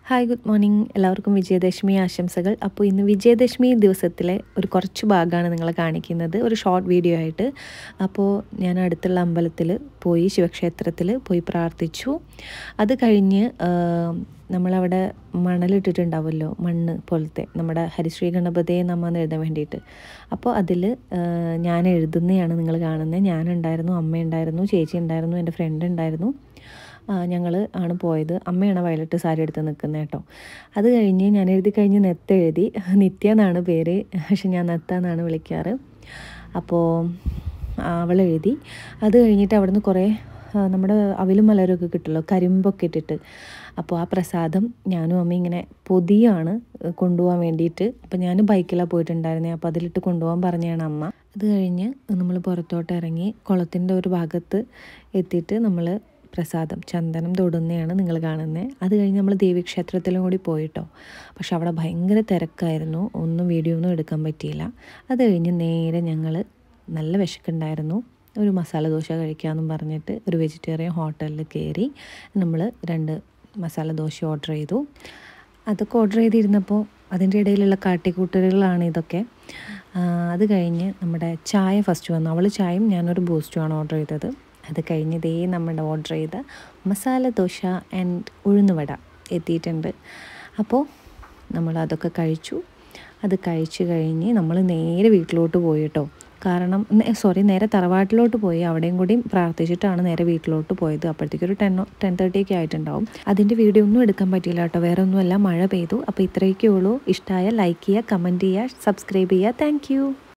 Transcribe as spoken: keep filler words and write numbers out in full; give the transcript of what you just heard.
Hi good morning എല്ലാവർക്കും വിജയദശമി ആശംസകൾ. അപ്പോൾ ഇന്ന് വിജയദശമി ദിവസത്തിലെ ഒരു കുറച്ച് ഭാഗമാണ് നിങ്ങളെ കാണിക്കുന്നത്, ഒരു ഷോർട്ട് വീഡിയോ ആയിട്ട്. അപ്പോൾ ഞാൻ അടുത്തുള്ള അമ്പലത്തിൽ പോയി, ശിവക്ഷേത്രത്തിൽ പോയി പ്രാർത്ഥിച്ചു. അത് കഴിഞ്ഞ് നമ്മളവിടെ മണലിട്ടിട്ടുണ്ടാവുമല്ലോ, മണ്ണ് പോലത്തെ, നമ്മുടെ ഹരിശ്രീ ഗണപതിയെ നമ്മന്ന് എഴുതാൻ വേണ്ടിയിട്ട്. അപ്പോൾ അതിൽ ഞാൻ എഴുതുന്നതാണ് നിങ്ങൾ കാണുന്നത്. ഞാനുണ്ടായിരുന്നു, അമ്മയുണ്ടായിരുന്നു, ചേച്ചി ഉണ്ടായിരുന്നു, എൻ്റെ ഫ്രണ്ട് ഉണ്ടായിരുന്നു. ഞങ്ങൾ ആണ് പോയത്. അമ്മയാണ് വയലറ്റ് സാരി എടുത്ത് നിൽക്കുന്നത് കേട്ടോ. അത് കഴിഞ്ഞ് ഞാൻ എഴുതി കഴിഞ്ഞ് നെത്ത് എഴുതി. നിത്യ എന്നാണ് പേര്, പക്ഷെ ഞാൻ നെത്ത എന്നാണ് വിളിക്കാറ്. അപ്പോൾ അവൾ എഴുതി. അത് കഴിഞ്ഞിട്ട് അവിടുന്ന് കുറേ നമ്മുടെ അവിലും മലരൊക്കെ കിട്ടുമല്ലോ, കരിമ്പൊക്കെ ഇട്ടിട്ട്. അപ്പോൾ ആ പ്രസാദം ഞാനും അമ്മ ഇങ്ങനെ പൊതിയാണ് കൊണ്ടുപോകാൻ വേണ്ടിയിട്ട്. അപ്പോൾ ഞാൻ ബൈക്കിലാണ് പോയിട്ടുണ്ടായിരുന്നത്, അപ്പോൾ അതിലിട്ട് കൊണ്ടുപോകാൻ പറഞ്ഞതാണ് അമ്മ. അത് കഴിഞ്ഞ് നമ്മൾ പുറത്തോട്ട് ഇറങ്ങി കുളത്തിൻ്റെ ഒരു ഭാഗത്ത് എത്തിയിട്ട് നമ്മൾ പ്രസാദം ചന്ദനം തൊടുന്നതാണ് നിങ്ങൾ കാണുന്നത്. അത് കഴിഞ്ഞ് നമ്മൾ ദേവീക്ഷേത്രത്തിലും കൂടി പോയിട്ടോ. പക്ഷെ അവിടെ ഭയങ്കര തിരക്കായിരുന്നു, ഒന്നും വീഡിയോ ഒന്നും എടുക്കാൻ പറ്റിയില്ല. അത് കഴിഞ്ഞ് നേരെ ഞങ്ങൾ, നല്ല വിശക്കുണ്ടായിരുന്നു, ഒരു മസാല ദോശ കഴിക്കാമെന്നും പറഞ്ഞിട്ട് ഒരു വെജിറ്റേറിയൻ ഹോട്ടലിൽ കയറി നമ്മൾ രണ്ട് മസാല ദോശ ഓർഡർ ചെയ്തു. അതൊക്കെ ഓർഡർ ചെയ്തിരുന്നപ്പോൾ അതിൻ്റെ ഇടയിലുള്ള കാട്ടിക്കൂട്ടലുകളാണ് ഇതൊക്കെ. അത് കഴിഞ്ഞ് നമ്മുടെ ചായ ഫസ്റ്റ് വന്നു. അവൾ ചായയും ഞാനൊരു ബൂസ്റ്റുമാണ് ഓർഡർ ചെയ്തത്. അത് കഴിഞ്ഞ് ദേ നമ്മുടെ ഓർഡർ ചെയ്ത മസാല ദോശ ആൻഡ് ഉഴുന്നുവട എത്തിയിട്ടുണ്ട്. അപ്പോൾ നമ്മൾ അതൊക്കെ കഴിച്ചു. അത് കഴിച്ച് കഴിഞ്ഞ് നമ്മൾ നേരെ വീട്ടിലോട്ട് പോയി കേട്ടോ. കാരണം സോറി നേരെ തറവാട്ടിലോട്ട് പോയി, അവിടെയും കൂടി പ്രാർത്ഥിച്ചിട്ടാണ് നേരെ വീട്ടിലോട്ട് പോയത്. അപ്പോഴത്തേക്ക് ഒരു ടെൻ ടെൻ തേർട്ടി ഒക്കെ ആയിട്ടുണ്ടാവും. അതിൻ്റെ വീഡിയോ ഒന്നും എടുക്കാൻ പറ്റിയില്ല കേട്ടോ, വേറെ ഒന്നുമല്ല, മഴ പെയ്തു. അപ്പോൾ ഇത്രയൊക്കെ ഉള്ളൂ. ഇഷ്ടമായ ലൈക്ക് ചെയ്യുക, കമൻറ്റ് ചെയ്യുക, സബ്സ്ക്രൈബ് ചെയ്യുക. താങ്ക്